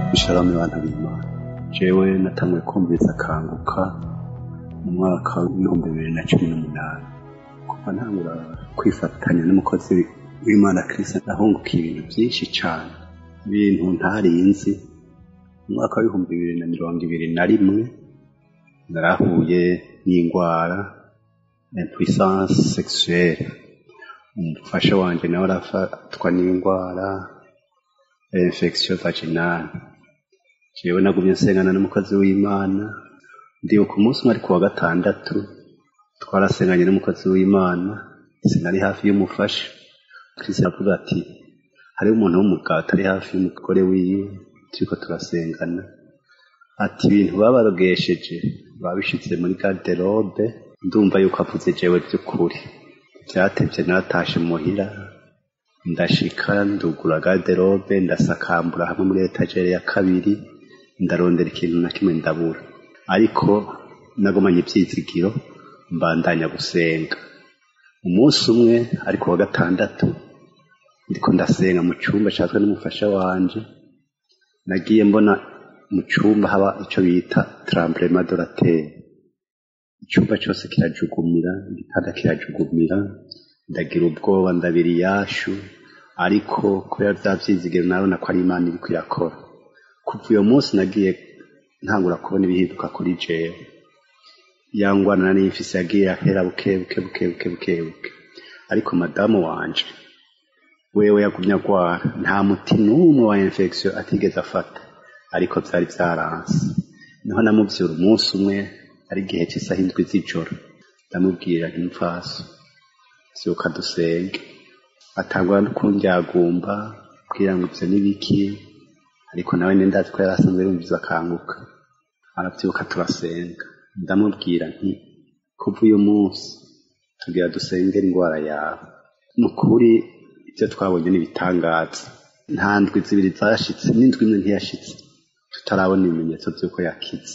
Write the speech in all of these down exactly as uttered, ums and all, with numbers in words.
Shalom abantu b'Imana. Jewe natanguye kumviriza Kanguka mu mwaka w'ibihumbi bibiri na cumi n'umunani. Kuva ntangura kwifatanya n'umukozi w'Imana Kristo nahungukiye ibintu byinshi cyane, ibintu ntarinzi. Mu mwaka w'ibihumbi bibiri na mirongo ibiri na rimwe narahuye n'indwara impuissance sexuelle. Umufasha wanje nawe arafatwa n'indwara infection vaginale. Jewe nagumye nsengana n'umukozi w'Imana, ndibuka umunsi umwe ari kuwa gatandatu twarasenganye n'umukozi w'Imana, sinari hafi y'umufasha. Kristo avuga ati hariho umuntu w'umugabo atari hafi y'umugore wiwe, turiko turasengana, ati ibintu babarogesheje babishitse muri garderobe. Ndumva yuko avuze jewe by'ukuri. Byatevye natashe muhira, ndashika ndugura garderobe, ndasakambura hamwe muri etagere ya kabiri, ndarondera ikintu na kimwe ndabura, ariko nagumanye ivyizigiro mbandanya gusenga. Umunsi umwe ariko wa gatandatu ndiko ndasenga mu cyumba cyazwe n'umufasha wanje, nagiye mbona mu cyumba haba ico bita tremblement de la terre. Icyumba cyose kirajugumira, igitanda kirajugumira, ndagira ubwoba, ndabiri yashu, ariko kubera vya vyizigiro narabona ko ari Imana iriko irakora. Kuva uyo munsi nagiye ntangura kubona ibihinduka kuri jewe. Yangwana nari mfise yagiye ahera buke buke buke buke buke buke, ariko madamu wanje wewe yagumye agwara, nta muti n'umwe wa infection atigeze afata, ariko vyari vyaranse. Niho namuvyura umunsi umwe ari igihe cy'isaha indwi z'ijoro, ndamubwira nti mfaso vyuka dusenge. Atangura no kundyagumba kugira ngo ivyo nibiki, ariko nawe nendazi ko yarasanzwe yumviza Kanguka. Aravyuka turasenga, ndamubwira nti kuva uyu munsi tugira dusengera indwara yawe. Nukuri ivyo twabonye n'ibitangaza, nta ndwi zibiri zashitse n'indwi imwe ntiyashitse tutarabona ibimenyetso vy'uko yakize.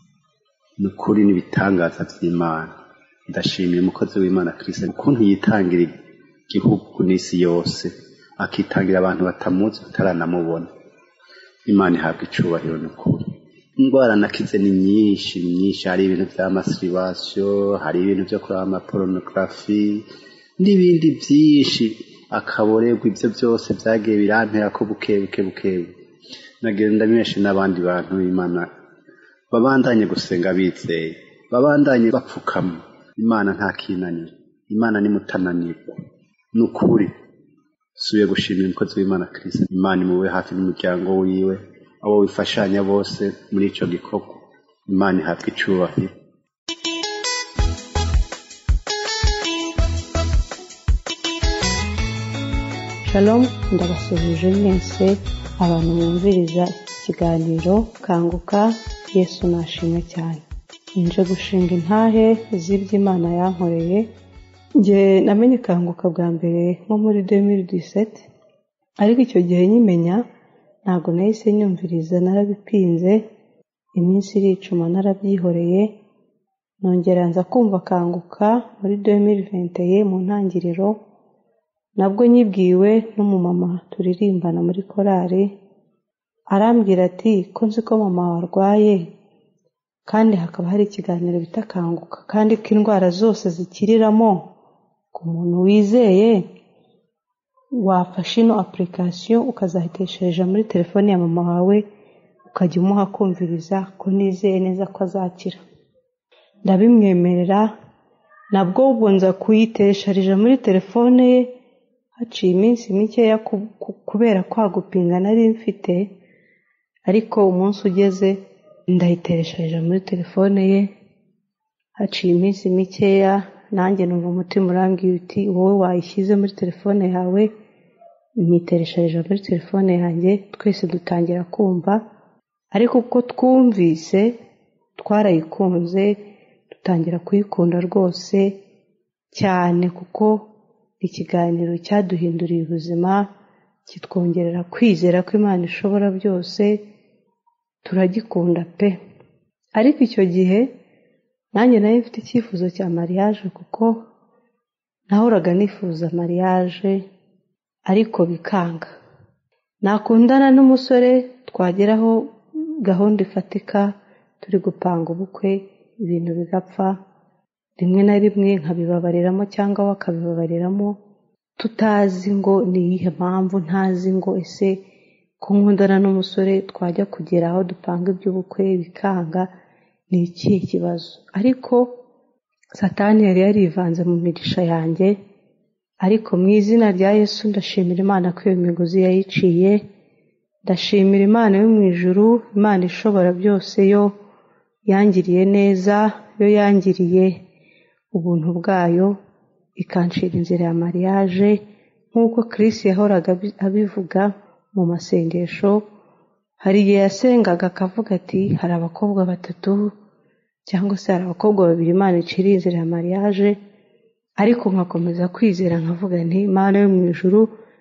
Nukuri n'ibitangaza vy'Imana. Ndashimiye umukozi w'Imana Kristo ukuntu yitangira igihugu n'isi yose, akitangira abantu batamuzi bataranamubona. Imana ihabwa icubahiro. Nukuri indwara nakize ni nyinshi nyinshi, hari ibintu vya masturbation, hari ibintu vyo kuraba ama pornography n'ibindi vyinshi, akaborerwa. Ivyo byose vyagiye birampera ko buke buke buke. Nagenda mweshe n'abandi bantu Imana babandanye gusenga bizeye, babandanye bapfukama. Imana nta kinanira, Imana ni mutananirwa. Nukuri suye gushimira umukozi w'Imana Kristo. Imana imube hafi n'umuryango wiwe, abo wifashanya bose muri ico gikorwa. Imana ihabwe icubahiro. Shalom, ndabasuhuje mwese abantu bumviriza ikiganiro Kanguka. Yesu nashimwe cyane. Nje gushinga intahe z'ibyo Imana yankoreye. Nge namenye Kanguka bwa mbere nko muri deux mille dix-sept, ariko icyo gihe nyimenya ntago nahise nyumviriza, narabipinze iminsi iricuma narabyihoreye. Nongera nza kumva Kanguka muri deux mille vingt et un mu ntangiriro, nabwo nyibwiwe n'umumama turirimbana muri korari. Arambwira ati ko nzi ko mama warwaye kandi hakaba hari ikiganiro bita Kanguka, kandi ko indwara zose zikiriramo ku muntu wizeye, wafashe ino application ukazahiteshereje muri telefone ya mama wawe ukajya umuha kumviriza, ko nizeye neza ko azakira. Ndabimwemerera, nabwo ubwo nza kuyiteshereje muri telefone ye. Haciye iminsi mikeya kubera kwagupinga nari mfite, ariko umunsi ugeze ndayiteresheje muri telefone ye. Haciye iminsi mikeya nanjye numva umutima urambwiye uti wowe wayishyize muri telefone yawe. Niteresheje muri telefone yanjye, twese dutangira kumva, ariko uko twumvise twarayikunze, dutangira kuyikunda rwose cyane, kuko ikiganiro cyaduhinduriye ubuzima, kitwongerera kwizera ko Imana ishobora byose. Turagikunda pe. Ariko icyo gihe nanjye nayo mfite icyifuzo cya mariage, kuko nahoraga nifuza mariage ariko bikanga. Nakundana n'umusore twageraho gahunda ifatika turi gupanga ubukwe ibintu bigapfa, rimwe na rimwe nkabibabariramo cyangwa bakabibabariramo tutazi ngo ni iyihe mpamvu, ntazi ngo ese ko nkundana n'umusore twajya kugera aho dupanga iby'ubukwe bikanga, ni ikihe kibazo? Ariko Satani yari yarivanze mu migisha yanjye, ariko mu izina rya Yesu ndashimira Imana ko iyo migozi yayiciye. Ndashimira Imana yo mu ijuru, Imana ishobora byose, yo yangiriye neza, yo yangiriye ubuntu bwayo ikancira inzira ya mariage nk'uko Chris yahoraga abivuga mu masengesho. Hari igihe yasengaga akavuga ati hari abakobwa batatu cyangwa se hari abakobwa babiri Imana icira inzira ya mariage, ariko nkakomeza kwizera nkavuga nti Imana yo mu ijuru,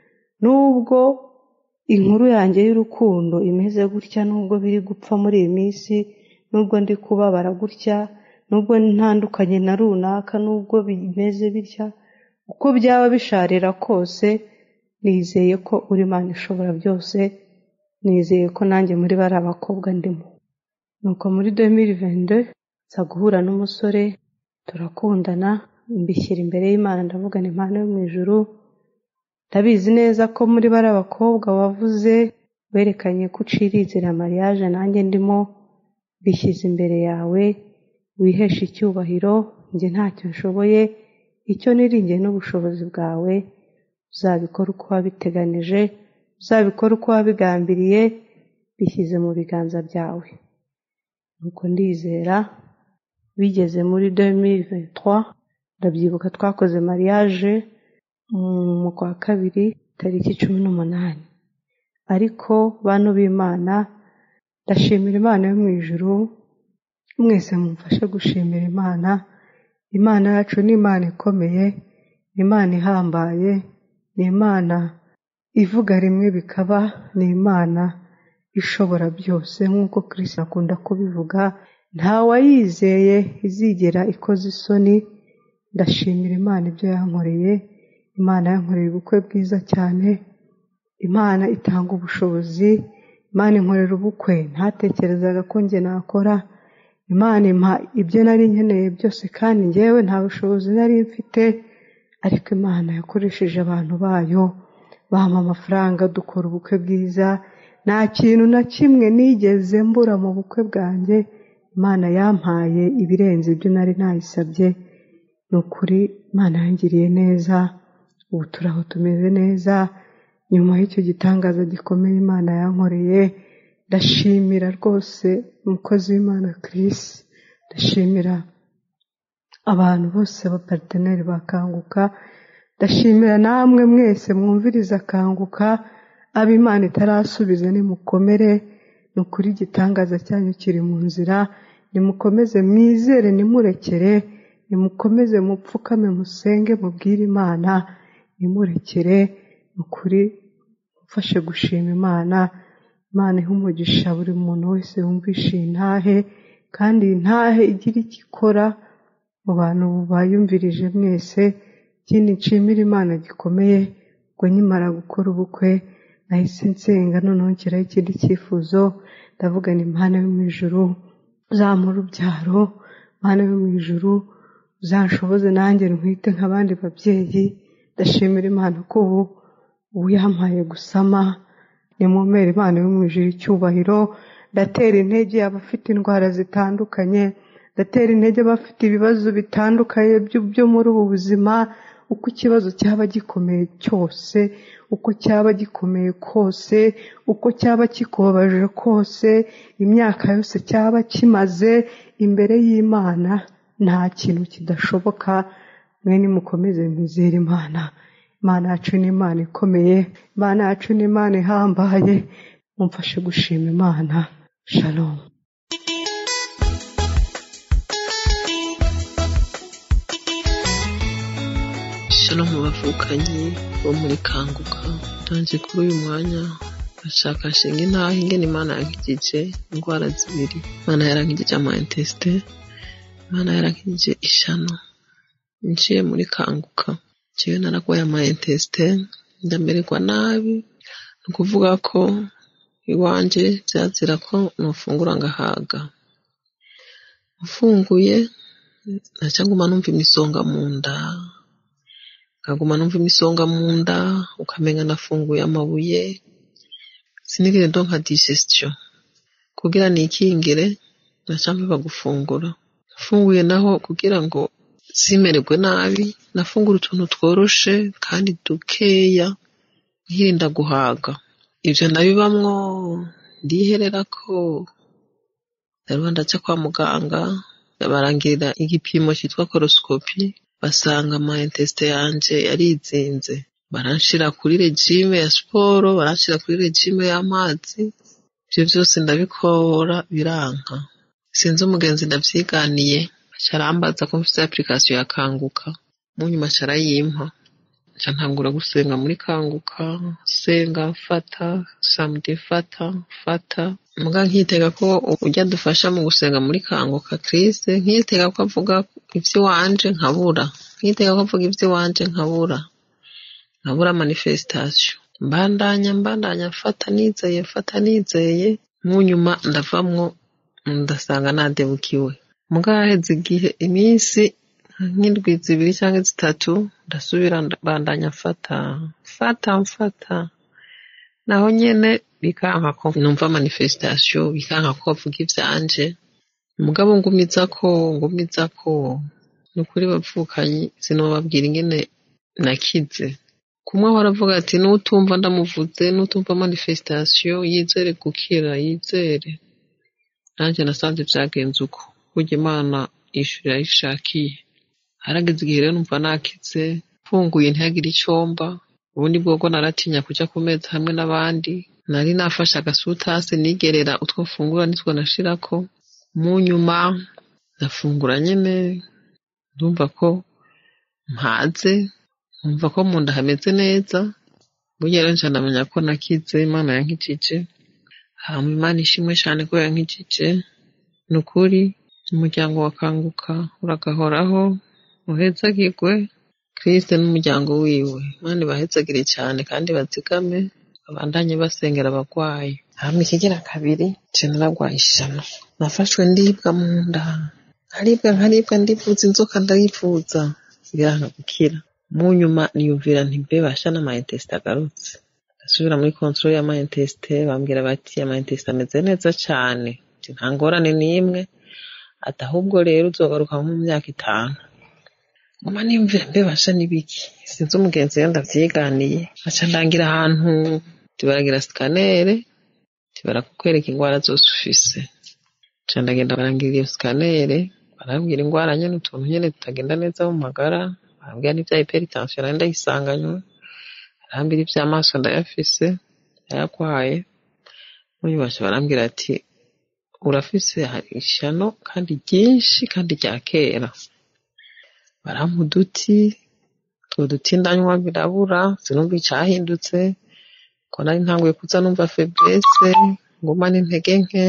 nubwo inkuru yanjye y'urukundo imeze gutya, nubwo biri gupfa muri iyi minsi, nubwo ndi kubabara gutya, nubwo ntandukanye na runaka, nubwo bimeze bitya, uko byaba bisharira kose, nizeye ko uri Imana ishobora byose, nizeye ko nanjye muri bari abakobwa ndimo. Nuko muri deux mille vingt-deux nza guhura n'umusore, turakundana, mbishyira imbere y'Imana ndavuga ni Imana yo mu ijuru, ndabizi neza ko muri bari abakobwa wavuze werekanye ko ucira inzira ya mariage nanjye ndimo, bishyize imbere yawe, wihesha icyubahiro, njye ntacyo nshoboye, icyo niringiye n'ubushobozi bwawe, uzabikora uko wabiteganije, uzabikora uko wabigambiriye, bishyize mu biganza byawe. Nuko ndizera. Bigeze muri deux mille vingt-trois ndabyibuka twakoze mariage mu kwa kabiri tariki cumi n'umunani. Ariko bantu b'Imana, ndashimira Imana yo mu ijuru, mwese mumfashe gushimira Imana. Imana yacu ni Imana ikomeye, ni Imana ihambaye, ni Imana ivuga rimwe bikaba, ni Imana ishobora byose nk'uko Kristo akunda kubivuga. Nta wayizeye izigera ikoze isoni. Ndashimira Imana ibyo yankoreye. Imana yankoreye ubukwe bwiza cyane, Imana itanga ubushobozi, Imana inkorera ubukwe ntatekerezaga ko njye nakora, Imana impa ibyo nari nkeneye byose kandi njyewe nta bushobozi nari mfite, ariko Imana yakoresheje abantu bayo bampa amafaranga dukora ubukwe bwiza. Nta kintu na kimwe nigeze mbura mu bukwe bwanjye, Imana yampaye ibirenze ibyo nari nayisabye. Ni ukuri Imana yangiriye neza, ubu turaho tumeze neza. Nyuma y'icyo gitangaza gikomeye Imana yankoreye, ndashimira rwose umukozi w'Imana Chris, ndashimira abantu bose abaparteneri bakanguka, ndashimira namwe mwese mwumviriza Kanguka, abo Imana itarasubiza nimukomere. Ni ukuri igitangaza cyanyu kiri mu nzira, nimukomeze mwizere, nimurekere, nimukomeze mupfukame, musenge, mubwire Imana, nimurekere. Ni ukuri mufashe gushima Imana. Imana ihe umugisha buri muntu wese wumvishe iyi ntahe, kandi iyi ntahe igira icyo ikora mu bantu bayumvirije mwese. Ikindi nshimira Imana gikomeye, ubwo nkimara gukora ubukwe nahise nsenga, noneho nshyiraho ikindi cyifuzo, ndavuga ni Imana yo mu ijuru uzampa urubyaro, Imana yo mu ijuru uzanshoboze nanjye ntwite nk'abandi babyeyi. Ndashimira Imana ko ubu ubu yampaye gusama. Nimumere Imana yo mu ijuru icyubahiro. Ndatera intege abafite indwara zitandukanye, ndatera intege abafite ibibazo bitandukanye byo muri ubu buzima. Uko ikibazo cyaba gikomeye cyose, uko cyaba gikomeye kose, uko cyaba kikubabaje kose, imyaka yose cyaba kimaze imbere y'Imana, nta kintu kidashoboka. Mwe nimukomeze mwizere Imana. Imana yacu ni Imana ikomeye, Imana yacu ni Imana ihambaye. Mumfashe gushima Imana. Shalom. Shalom bavukanyi bo muri Kanguka. Ntanze kuri uyu mwanya ndashaka shinga intahe ingene Imana yankijije indwara zibiri. Imana yarankijije ama intestin, Imana yarankijije ishano. Niciye muri Kanguka, jewe naragwaye ama intestin ndamererwa nabi, ni ukuvuga ko iwanje byazira ko nofungura ngahaga, mfunguye naca nguma numva imisonga mu nda, nkaguma numva imisonga mu nda, ukamenga nafunguye amabuye, sinigeze ndonka digestion. Kugira nikingire naca mbiba gufungura, mfunguye naho kugira ngo simererwe nabi, nafungura utuntu tworoshe kandi dukeya nkirinda guhaga. Ivyo nabibamwo ndiherera ko ndaruha ndaca kwa muganga, barangirira igipimo cyitwa coloscopy, basanga ama intestin yanje yarizinze, baranshira kuri regime ya sport, baranshira kuri regime y'amazi. Ivyo byose ndabikora biranka. Sinzi umugenzi ndavyiganiye, acarambaza ko mfite application ya Kanguka, mu nyuma carayimpa, nca ntangura gusenga muri Kanguka, senga fata samedi fata fata muga nkitega ko ujya dufasha mu gusenga muri Kanguka Chris, nkitega ko avuga ivyo wanje nkabura, nkitega ko avuga ivyo wanje nkabura nkabura manifestation, mbandanya mbandanya fata nizeye fata nizeye, mu nyuma ndavamwo ndasanga nadebukiwe. Muga haheze igihe iminsi nk'indwi zibiri cyangwa zitatu ndasubira bandanya fata fata mfata, naho nyene bikanka ko numva manifestation, bikanka ko avuga ivyanje. Mugabo ngumiza ko ngumiza ko nukuri bavukanyi sinobabwira ingene nakize. Kumwe baravuga ati nutumva ndamuvuze, nutumva manifestation yizere gukira, yizere. Nanje nasanze vyagenze uko, burya Imana ishura yishakiye. Harageze igihe rero numva nakize, mfunguye ntihagire icomba, ubundi bwogo naratinya kuja ku meza hamwe n'abandi, nari nafashe agasutase nigerera utwo mfungura nitwo nashirako. Mu nyuma ndafungura nyene, ndumva ko mpaze, numva ko mu nda hameze neza, burya rero nca ndamenya ko nakize, Imana yankijije. Hama Imana ishimwe cane ko yankijije, nukuri umuryango wa Kanguka uragahoraho, uhezagirwe Kristo n'umuryango wiwe. Imana bahezagire cyane kandi bazigame, abandanye basengera abagwayi. Hama ikigira kabiri je naragwaye ishano, nafashwe ndibwa mu nda, nkaribwa nkaribwa ndivuza inzoka ndayivuza biranka gukira. Mu nyuma niyumvira nti mbe basha na ma intestin agarutse, ndasubira muri control ya ma intestin, bambwira bati ama intestin ameze neza cyane, nta ngorane n'imwe, ati ahubwo rero uzogaruka mu myaka itanu. Nguma niyumvira mbe basha nibiki, sinzi umugenzi yenda vyiganiye, aca ndangira ahantu tibaragira scanner, tibarakukwereka ingwara zose ufise. Aca ndagenda barangira iyo scanner, barambwira ingwara nyene utuntu nyene tutagenda neza mu magara, barambwira n'ivya hypertension nari ndayisanganywe, barambwira ivy'amaso ndayafise ndayagwaye. Muri basha barambwira ati urafise ishano kandi ryinshi kandi rya kera. Barampa uduti, utwo duti ndanywa birabura, sinumva icahindutse, ko nari ntanguye kuza numva faiblesse, nguma n'intege nke.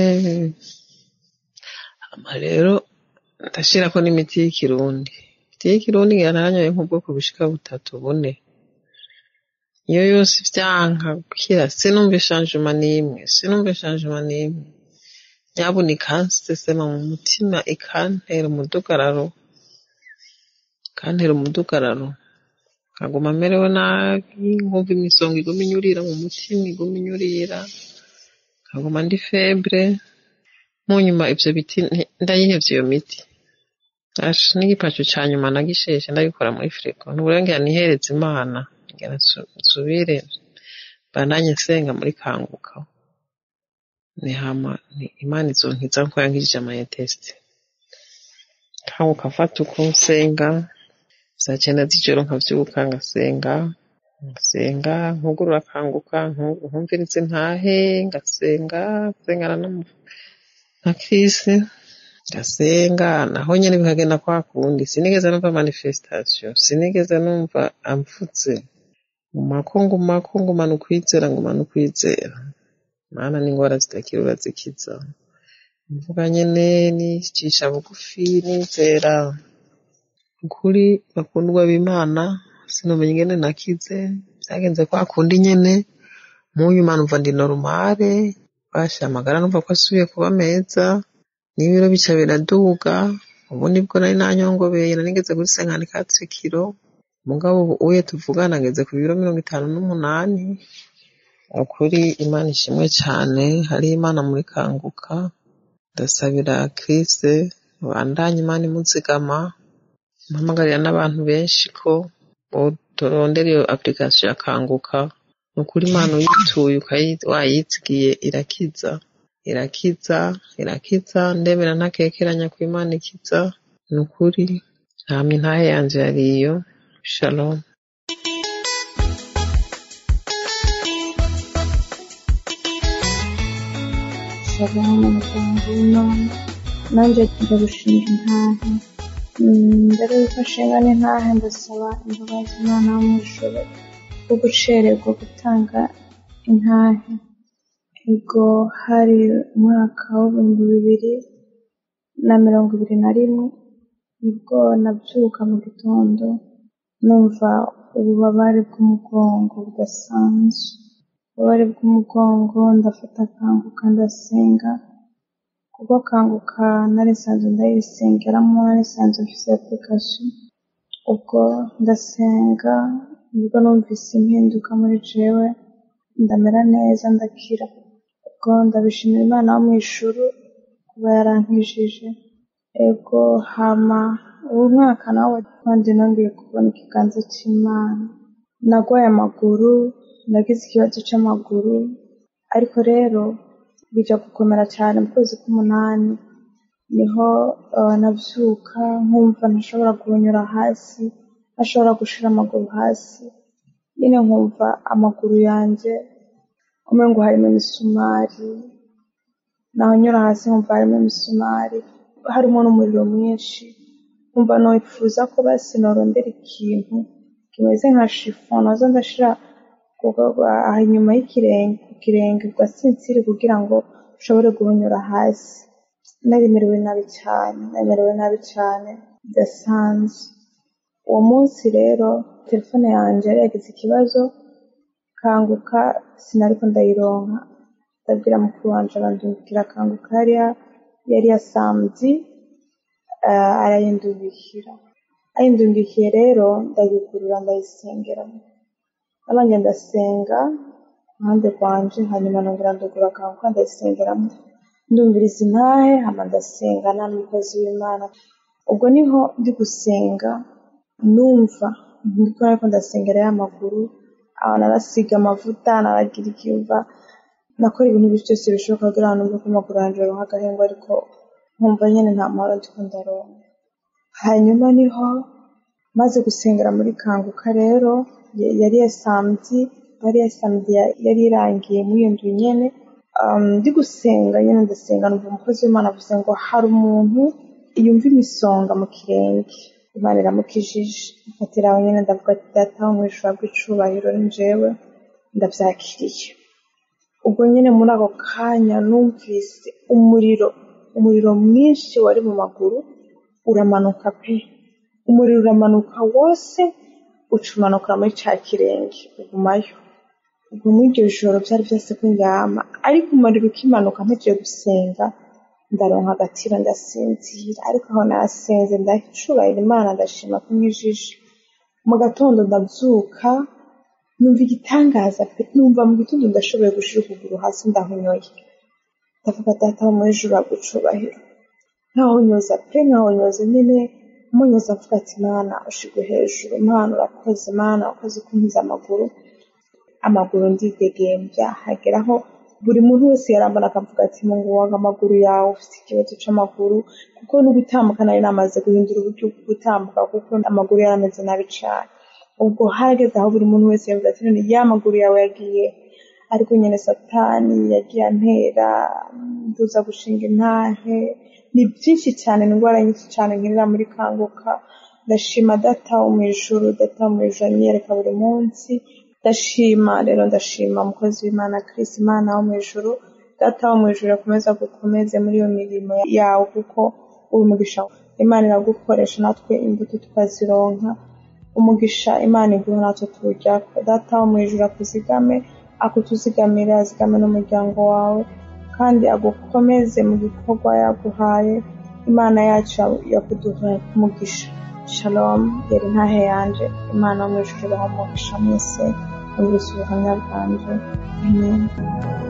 Hama rero ndashirako n'imiti y'ikirundi, imiti y'ikirundi yaranyoye nk'ubwoko bushika butatu bune, iyo yose vyanka gukira, sinumva changement n'imwe, sinumva changement n'imwe. Nyabuna ikansesema mu mutima, ikantera umudugararo, ikantera umudugararo, nkaguma merewe nabi, nkumva imisonga iguma inyurira mu mutima, iguma inyurira, nkaguma ndi febre. Mu nyuma ivyo biti ndayihevye iyo miti, ash n'igipacu ca nyuma nagisheshe ndabikora muri frigo, n'uburengera nihereza Imana ngena nsubire bandanye nsenga muri Kanguka. Ni hama ni Imana izonkiza nko yankijije ama intestin. Kanguka mfata uko nsenga, saa cyenda z'ijoro nkavyuka ngasenga, ngasenga nkugurura Kanguka, nkumviriza intahe, ngasenga, nsengana na Kristo, ngasenga, naho nyene bikagenda kwa kundi. Sinigeze numva manifestation, sinigeze numva amfutse, ngumako ngumako ngumana ukwizera, ngumana ukwizera. Mana n'ingwara zitakira urazikiza, mvuga nyene nicisha bugufi nizera. Ukuri bakundwa b'Imana, sinomenya ingene nakize, byagenze kwa kundi nyene. Mu nyuma numva ndi normale, basha amagara numva ko asubiye kuba meza n'ibiro bica biraduga ubu nibwo nari nanyongobeye nanigeze kuri cinquante-quatre kilo mugabo uye tuvugana ngeze ku biro mirongo itanu n'umunani ukuri Imana ishimwe cyane hari Imana muri Kanguka ndasabira Kristo bandanye Imana imuzigama mpamagarira n'abantu benshi ko turondera iyo application ya Kanguka nukuri Imana uyituye wayitsigiye irakiza irakiza irakiza ndemera ntakekeranya ku Imana ikiza nukuri namwe ntahe yanje yariyo shalom. Shalom mutanguna nanje ndagushinga intahe mbere yuko nshinga n'intahe ndasaba imbabazi Imana w'umujuru bwo gucererwa gutanga intahe. Ego hari umwaka w'ibihumbi bibiri na mirongo ibiri na rimwe nibwo nabyuka mu gitondo numva ububabare bw'umugongo budasanzwe, ububabare bw'umugongo ndafata Kanguka ndasenga kuko Kanguka nari nsanzwe ndayisengeramo, nari nsanzwe mfise application. Ubwo ndasenga nibwo numvise impinduka muri jewe ndamera neza ndakira. Ubwo ndabishimira Imana wo mw'ijuru kuba yarankijije. Ego hama uwo mwaka nawe kandi nongeye kubona ikiganza c'Imana. Nagwaye amaguru, nagize ikibazo c'amaguru, ariko rero bija gukomera cyane mu kwezi k'umunani niho uh, navyuka nkumva ntashobora guhonyora hasi, ntashobora gushira amaguru hasi, nyine nkumva amaguru yanje umengo harimo imisumari, nahonyora hasi nkumva harimo imisumari, harimo n'umuriro mwinshi, nkumva noyifuza ko basi norondera ikintu kimeze nka chiffon nazo ndashira aha inyuma y'ikirenge ku kirenge ugasinzira kugira ngo ushobore guhonyora hasi. Naremerewe nabi cyane, naremerewe nabi cyane bidasanzwe. Uwo munsi rero telefone yanjye yari yagize ikibazo, Kanguka sinariko ndayironka, ndabwira mukuru wanje arandungikira Kanguka hariya yari ya samedi uh, arayindungikira ayindungikiye rero ndayigurura ndayisengeramo abanje ndasenga impande rwanje, hanyuma nongera ndugura Kanguka ndayisengeramo ndumviriza intahe hama ndasengana n'umukozi w'Imana. Ubwo niho ndi gusenga numva ndiko ariko ndasengera y'amaguru aho narasiga amavuta naragira ikiyumva nakora ibintu byose bishoboka kugira ngo numve ko amaguru yanje aronka agahengo, ariko nkumva nyene nta mahoro ndiko ndaronka. Hanyuma niho maze gusengera muri Kanguka rero yari ya samedi yari ya samedi yari irangiye muri iyo nzu nyene um, ndi gusenga nyene ndasenga numva umukozi w'Imana avuze ngo hari umuntu yumva imisonga mu kirenge Imana iramukijije. Mfatira aho nyene ndavuga ati data wo mw'ijuru bw'icubahiro ni jewe ndavyakiriye. Ubwo nyene muri ako kanya numvise umuriro umuriro mwinshi wari mu maguru uramanuka pe, umuriro uramanuka wose ucumanukira muri ca kirenge ugumayo. Ubwo muri iryo joro vyari vyase ko ndyama, ariko umuriro ukimanuka mpejeje gusenga ndaronka agatiro ndasinzira, ariko aho nasenze ndacubahira Imana ndashima ko nkijije. Mu gatondo ndavyuka numva igitangaza pe, numva mu gitondo ndashoboye gushira ukuguru hasi ndahonyoye, ndavuga data wo mw'ijuru agucubahiro, nkahonyoza pe nkahonyoza nyene umunyoza avuga ati Imana ushigwe hejuru, Imana urakoze, Imana ukoze kunkiza amaguru amaguru ndidegembya. Hageraho buri muntu wese yarambana akavuga ati mungu waga amaguru yawe ufite ikibazo c'amaguru, kuko no gutambuka nari namaze guhindura uburyo bwo gutambuka kuko amaguru yarameze nabi cane. Ubwo hageze aho buri muntu wese yavuga ati none ya maguru yawe yagiye, ariko nyene satani yagiye antera mbuza gushinga intahe, ni byinshi cyane, n'indwara nyinshi cyane nkirira muri Kanguka. Ndashima data wo mw'ijuru, data wo mw'ijuru anyereka buri munsi. Ndashima rero ndashima umukozi w'Imana Kristo, Imana wo mw'ijuru, data wo mw'ijuru akomeza gukomeze muri iyo mirimo yawe, kuko uri umugisha Imana iragukoresha natwe imbuto tukazironka. Umugisha Imana iguha natwe turya. Data wo mw'ijuru akuzigame, akutuzigamire, azigame n'umuryango wawe, kandi agukomeze mu gikorwa yaguhaye. Imana yacu yakuduhaye kumugisha. Shalom, yari ntahe yanje. Imana mw'ijuru ibahe umugisha mwese, mwumvise ubuhamya bwanje. Amen.